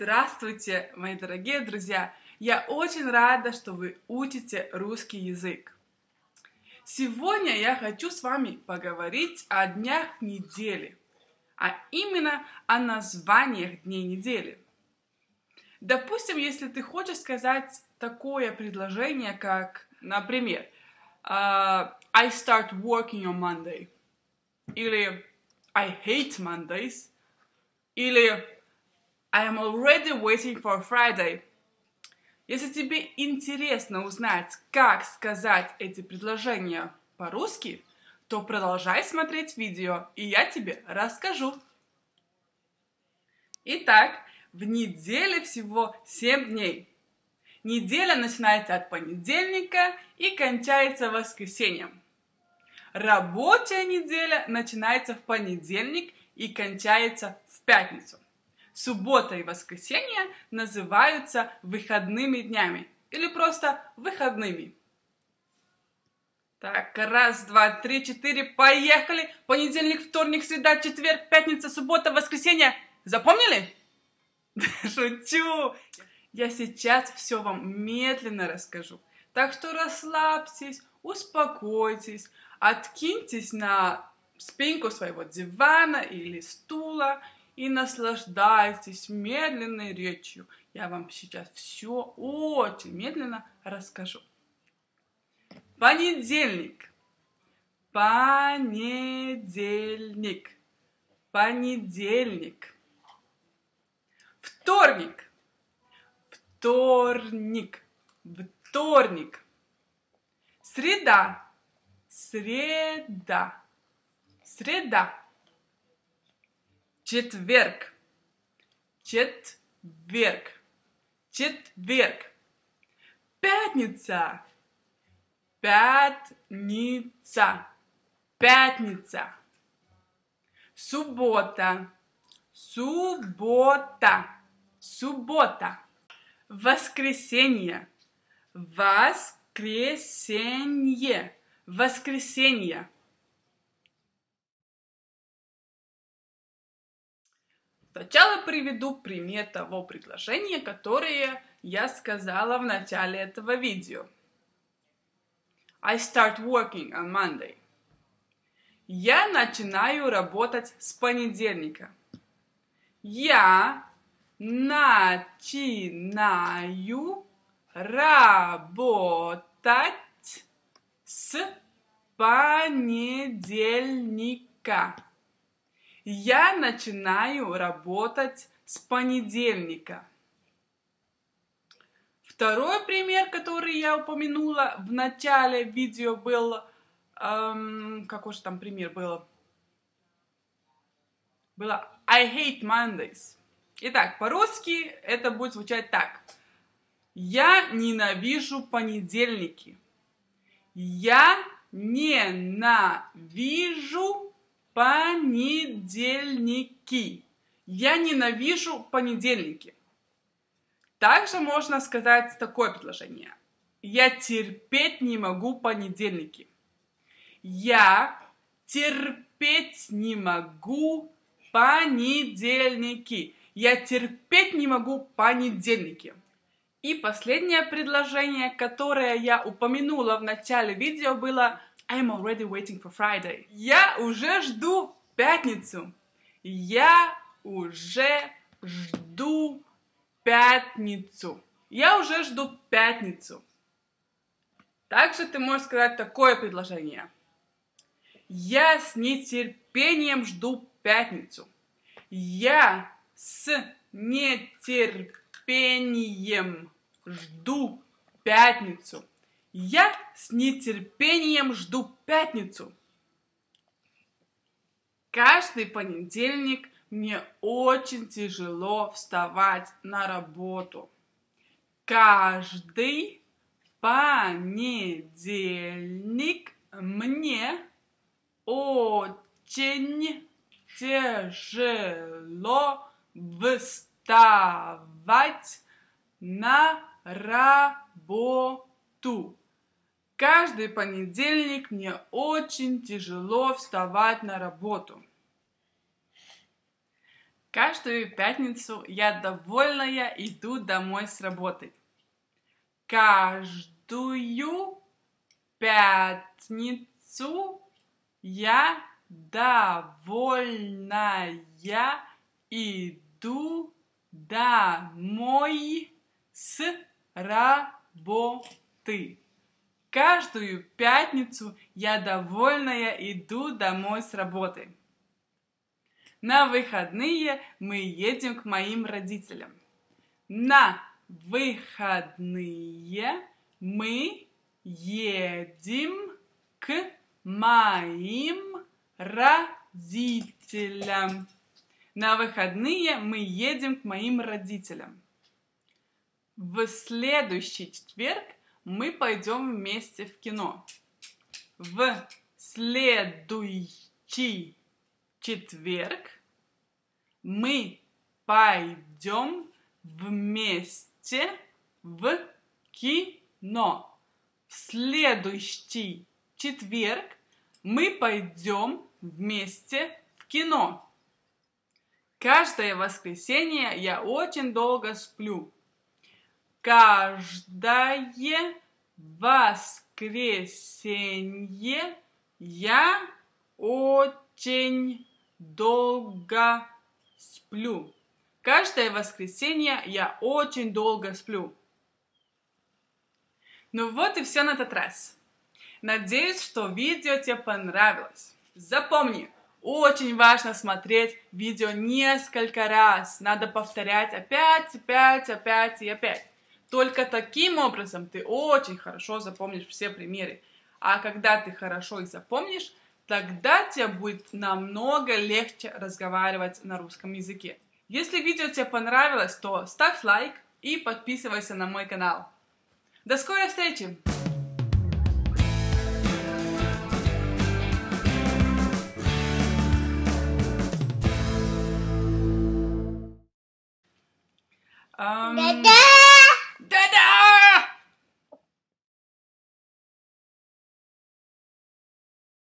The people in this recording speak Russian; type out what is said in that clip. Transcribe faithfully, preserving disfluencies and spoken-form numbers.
Здравствуйте, мои дорогие друзья! Я очень рада, что вы учите русский язык. Сегодня я хочу с вами поговорить о днях недели, а именно о названиях дней недели. Допустим, если ты хочешь сказать такое предложение, как, например, uh, I start working on Monday, или I hate Mondays, или I am already waiting for Friday. Если тебе интересно узнать, как сказать эти предложения по-русски, то продолжай смотреть видео, и я тебе расскажу. Итак, в неделе всего семь дней. Неделя начинается от понедельника и кончается воскресеньем. Рабочая неделя начинается в понедельник и кончается в пятницу. Суббота и воскресенье называются выходными днями или просто выходными. Так, раз, два, три, четыре, поехали! Понедельник, вторник, среда, четверг, пятница, суббота, воскресенье. Запомнили? Шучу! Я сейчас все вам медленно расскажу. Так что расслабьтесь, успокойтесь, откиньтесь на спинку своего дивана или стула и наслаждайтесь медленной речью. Я вам сейчас все очень медленно расскажу. Понедельник. Понедельник. Понедельник. Вторник. Вторник. Вторник. Среда. Среда. Среда. Четверг. Четверг. Четверг. Пятница. Пятница. Пятница. Суббота. Суббота. Суббота. Воскресенье. Воскресенье. Воскресенье. Сначала приведу пример того предложения, которое я сказала в начале этого видео. I start working on Monday. Я начинаю работать с понедельника. Я начинаю работать с понедельника. Я начинаю работать с понедельника. Второй пример, который я упомянула в начале видео, был... Эм, какой же там пример был? Было I hate Mondays. Итак, по-русски это будет звучать так. Я ненавижу понедельники. Я ненавижу понедельники. Я ненавижу понедельники. Также можно сказать такое предложение. Я терпеть не могу понедельники. Я терпеть не могу понедельники. Я терпеть не могу понедельники. И последнее предложение, которое я упомянула в начале видео, было I'm already waiting for Friday. Я уже жду пятницу. Я уже жду пятницу. Я уже жду пятницу. Также ты можешь сказать такое предложение. Я с нетерпением жду пятницу. Я с нетерпением жду пятницу. Я с нетерпением жду пятницу. Каждый понедельник мне очень тяжело вставать на работу. Каждый понедельник мне очень тяжело вставать на работу. Каждый понедельник мне очень тяжело вставать на работу. Каждую пятницу я довольная иду домой с работы. Каждую пятницу я довольная иду домой с работы. Каждую пятницу я довольная иду домой с работы. На выходные мы едем к моим родителям. На выходные мы едем к моим родителям. На выходные мы едем к моим родителям. В следующий четверг мы пойдем вместе в кино. В следующий четверг мы пойдем вместе в кино. В следующий четверг мы пойдем вместе в кино. Каждое воскресенье я очень долго сплю. Каждое воскресенье я очень долго сплю. Каждое воскресенье я очень долго сплю. Ну вот и все на этот раз. Надеюсь, что видео тебе понравилось. Запомни, очень важно смотреть видео несколько раз. Надо повторять опять, опять, опять и опять. Только таким образом ты очень хорошо запомнишь все примеры. А когда ты хорошо их запомнишь, тогда тебе будет намного легче разговаривать на русском языке. Если видео тебе понравилось, то ставь лайк и подписывайся на мой канал. До скорой встречи! Um...